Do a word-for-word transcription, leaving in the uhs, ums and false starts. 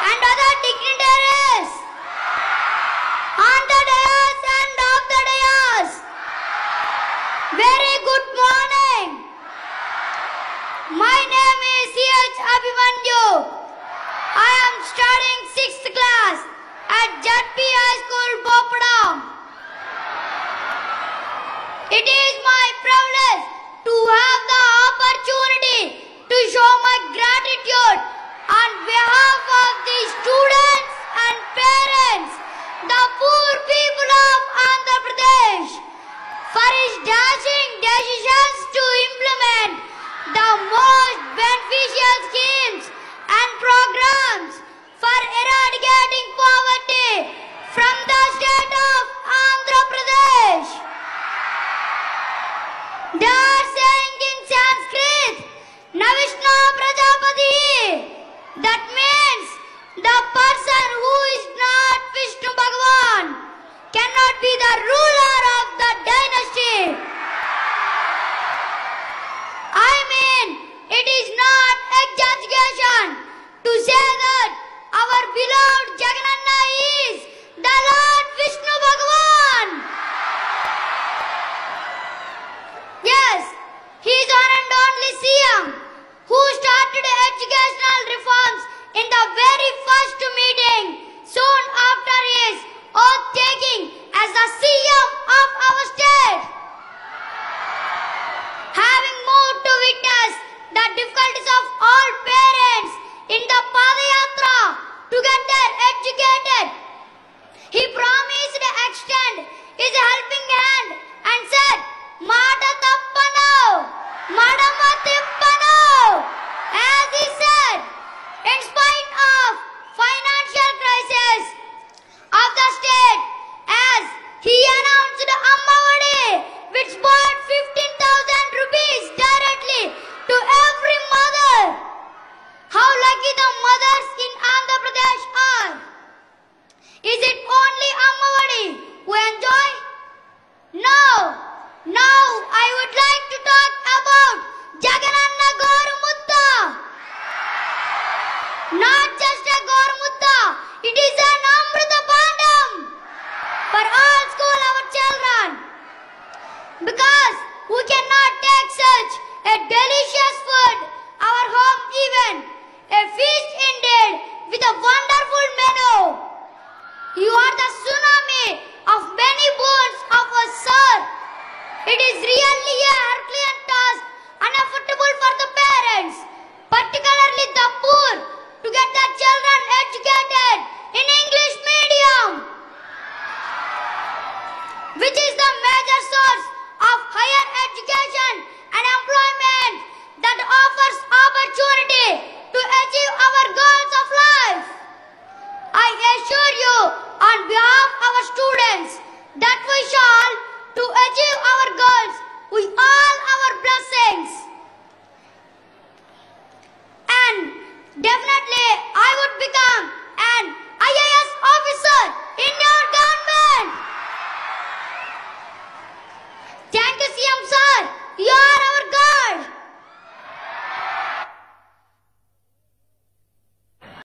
and other dignitaries on the dais and off the dais. Very good morning. My name is C H Abhimanyu. I am studying sixth class at J P High School, Boppadam. It is my privilege to have the opportunity to show my gratitude on behalf of the students and parents, the poor people of Andhra Pradesh, for his dashing decisions to implement the most beneficial schemes and programs for eradicating poverty from the state of Andhra Pradesh. They are saying in Sanskrit, Navishna Prajapati. That means the person who is not Vishnu Bhagavan cannot be the ruler of the dynasty. I mean, it is not exaggeration to say that our beloved Jagannatha is the Lord Vishnu Bhagavan. Yes, he is one and only C M who started educational reforms in the very first meeting soon after his oath taking as the C M of our state. Having moved to witness the difficulties of all parents in the Padayatra to get their educated, he promised to extend his helping hand and said, Mata tappanu, madama tippanu. As he said, in spite of financial crisis of the state, as he announced Ammavadi, which bought fifteen thousand rupees directly to every mother. How lucky the mothers in Andhra Pradesh are. Is it only Ammavadi who enjoy? No. Now I would like to talk about Jagannatha Gorumutta. Not just a Gorumutta, it is an Amrita Pandam for all school our children. Because we cannot take such a delicious food our home even, a feast indeed with a wonderful menu. You are the tsunami of many boons of us, sir. It is really a Herculean task, unaffordable for the parents, particularly the poor, to get their children educated in English medium, which is the major source of higher